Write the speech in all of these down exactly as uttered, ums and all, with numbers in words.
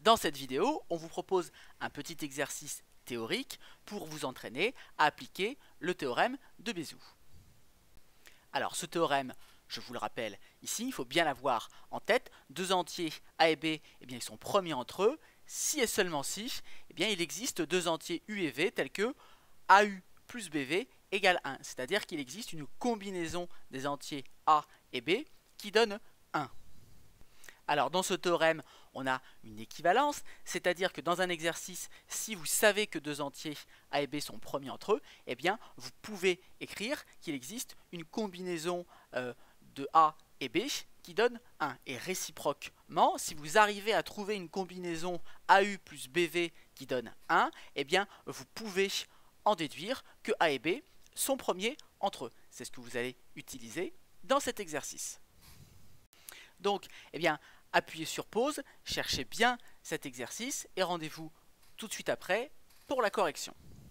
Dans cette vidéo, on vous propose un petit exercice théorique pour vous entraîner à appliquer le théorème de Bézout. Alors ce théorème, je vous le rappelle ici, il faut bien l'avoir en tête. Deux entiers A et B, eh bien, ils sont premiers entre eux. Si et seulement si, eh bien, il existe deux entiers U et V tels que A U plus B V égale un. C'est-à-dire qu'il existe une combinaison des entiers A et B qui donne un. Alors dans ce théorème, on a une équivalence, c'est-à-dire que dans un exercice, si vous savez que deux entiers A et B sont premiers entre eux, eh bien vous pouvez écrire qu'il existe une combinaison euh, de A et B qui donne un. Et réciproquement, si vous arrivez à trouver une combinaison A U plus B V qui donne un, eh bien vous pouvez en déduire que A et B sont premiers entre eux. C'est ce que vous allez utiliser dans cet exercice. Donc, eh bien, appuyez sur pause, cherchez bien cet exercice et rendez-vous tout de suite après pour la correction.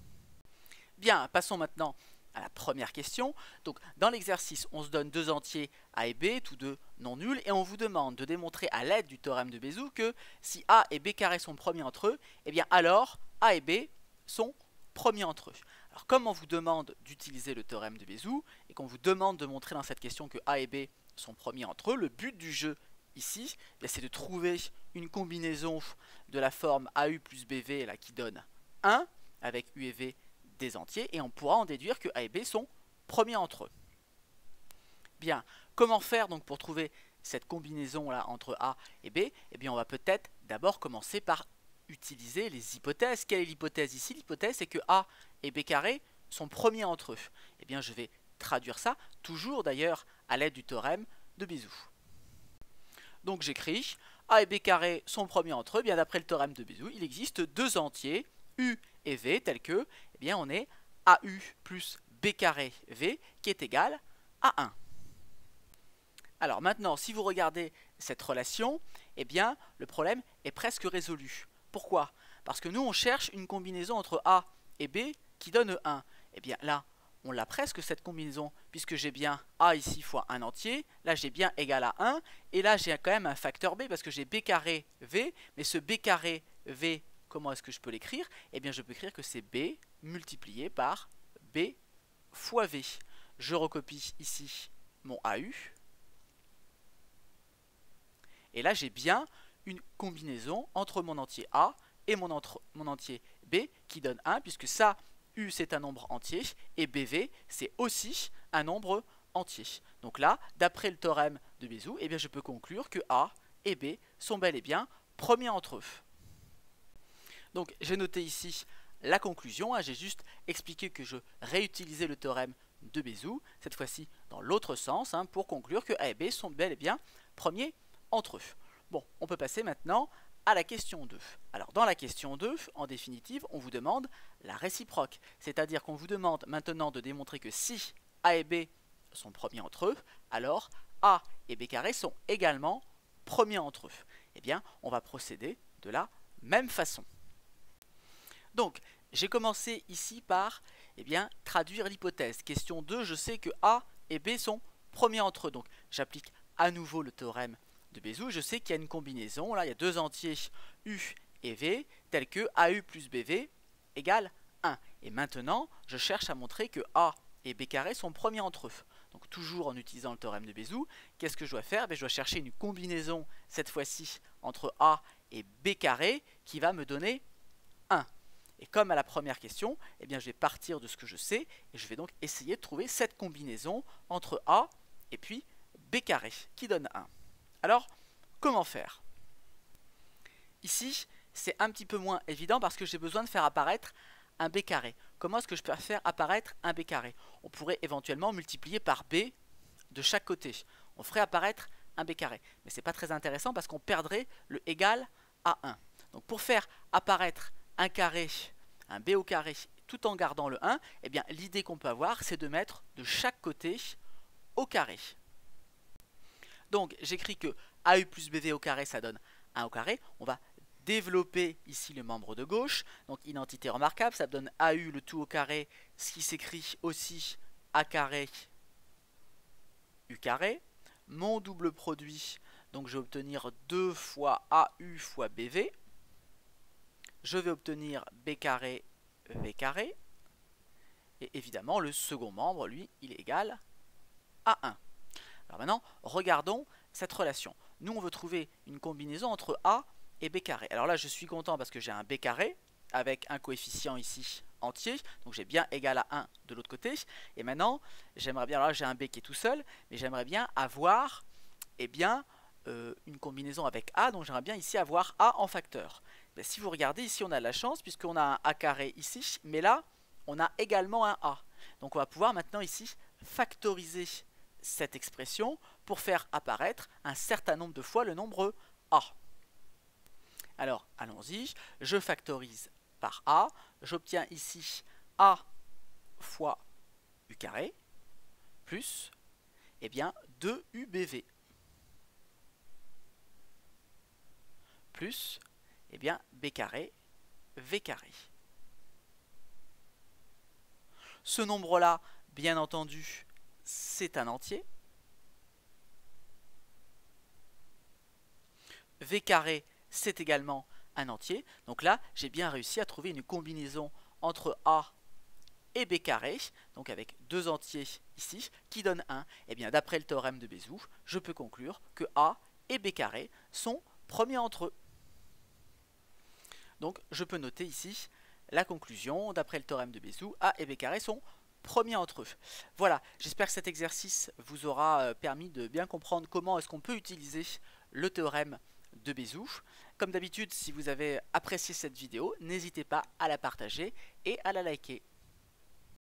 Bien, passons maintenant à la première question. Donc, dans l'exercice, on se donne deux entiers A et B, tous deux non nuls, et on vous demande de démontrer à l'aide du théorème de Bézout que si A et B carré sont premiers entre eux, eh bien alors A et B sont premiers entre eux. Alors, comme on vous demande d'utiliser le théorème de Bézout et qu'on vous demande de montrer dans cette question que A et B sont premiers entre eux, le but du jeu ici, c'est de trouver une combinaison de la forme A U plus B V là, qui donne un, avec U et V des entiers, et on pourra en déduire que A et B sont premiers entre eux. Bien, comment faire donc pour trouver cette combinaison là entre A et B? Eh bien, on va peut-être d'abord commencer par utiliser les hypothèses. Quelle est l'hypothèse ici? L'hypothèse c'est que A et B carré sont premiers entre eux. Eh bien, je vais traduire ça, toujours d'ailleurs à l'aide du théorème de Bézout. Donc j'écris A et B carré sont premiers entre eux. Bien d'après le théorème de Bézout, il existe deux entiers U et V tels que, eh bien on est A U plus B carré V qui est égal à un. Alors maintenant, si vous regardez cette relation, eh bien le problème est presque résolu. Pourquoi? Parce que nous on cherche une combinaison entre A et B qui donne un. Eh bien là, on l'a presque cette combinaison, puisque j'ai bien A ici fois un entier, là j'ai bien égal à un, et là j'ai quand même un facteur B, parce que j'ai B carré V, mais ce B carré V, comment est-ce que je peux l'écrire? Eh bien je peux écrire que c'est B multiplié par B fois V. Je recopie ici mon A U, et là j'ai bien une combinaison entre mon entier A et mon, entre, mon entier B qui donne un, puisque ça, U c'est un nombre entier et B V c'est aussi un nombre entier. Donc là, d'après le théorème de Bézout, eh bien je peux conclure que A et B sont bel et bien premiers entre eux. Donc j'ai noté ici la conclusion, hein, j'ai juste expliqué que je réutilisais le théorème de Bézout, cette fois-ci dans l'autre sens, hein, pour conclure que A et B sont bel et bien premiers entre eux. Bon, on peut passer maintenant à la question deux. Alors dans la question deux, en définitive, on vous demande la réciproque. C'est-à-dire qu'on vous demande maintenant de démontrer que si A et B sont premiers entre eux, alors A et B carré sont également premiers entre eux. Eh bien, on va procéder de la même façon. Donc, j'ai commencé ici par eh bien, traduire l'hypothèse. Question deux, je sais que A et B sont premiers entre eux. Donc, j'applique à nouveau le théorème de Bézout, je sais qu'il y a une combinaison, là il y a deux entiers U et V, tels que A U plus B V égale un. Et maintenant, je cherche à montrer que A et B carré sont premiers entre eux. Donc toujours en utilisant le théorème de Bézout, qu'est-ce que je dois faire? Je dois chercher une combinaison, cette fois-ci, entre A et B carré, qui va me donner un. Et comme à la première question, eh bien, je vais partir de ce que je sais, et je vais donc essayer de trouver cette combinaison entre A et puis B carré, qui donne un. Alors, comment faire? Ici, c'est un petit peu moins évident parce que j'ai besoin de faire apparaître un B carré. Comment est-ce que je peux faire apparaître un B carré? On pourrait éventuellement multiplier par B de chaque côté. On ferait apparaître un B carré. Mais ce n'est pas très intéressant parce qu'on perdrait le égal à un. Donc pour faire apparaître un carré, un B au carré, tout en gardant le un, eh bien l'idée qu'on peut avoir, c'est de mettre de chaque côté au carré. Donc j'écris que A U plus B V au carré, ça donne un au carré. On va développer ici le membre de gauche. Donc identité remarquable, ça donne A U le tout au carré, ce qui s'écrit aussi A carré U carré. Mon double produit, donc je vais obtenir deux fois A U fois B V. je vais obtenir b carré v carré. Et évidemment, le second membre, lui, il est égal à un. Alors maintenant, regardons cette relation. Nous, on veut trouver une combinaison entre a et b carré. Alors là, je suis content parce que j'ai un b carré avec un coefficient ici entier. Donc j'ai bien égal à un de l'autre côté. Et maintenant, j'aimerais bien, alors là j'ai un b qui est tout seul, mais j'aimerais bien avoir eh bien, euh, une combinaison avec a. Donc j'aimerais bien ici avoir a en facteur. Ben, si vous regardez, ici on a de la chance puisqu'on a un a carré ici, mais là, on a également un a. Donc on va pouvoir maintenant ici factoriser cette expression pour faire apparaître un certain nombre de fois le nombre a. Alors allons-y, je factorise par a, j'obtiens ici a fois u carré plus eh bien, deux u b v plus eh bien, b carré v carré. Ce nombre-là, bien entendu, c'est un entier. V carré, c'est également un entier. Donc là, j'ai bien réussi à trouver une combinaison entre a et b carré, donc avec deux entiers ici, qui donne un. Et bien, d'après le théorème de Bézout, je peux conclure que a et b carré sont premiers entre eux. Donc, je peux noter ici la conclusion, d'après le théorème de Bézout, a et b carré sont premiers entre eux. Voilà, j'espère que cet exercice vous aura permis de bien comprendre comment est-ce qu'on peut utiliser le théorème de Bézout. Comme d'habitude, si vous avez apprécié cette vidéo, n'hésitez pas à la partager et à la liker.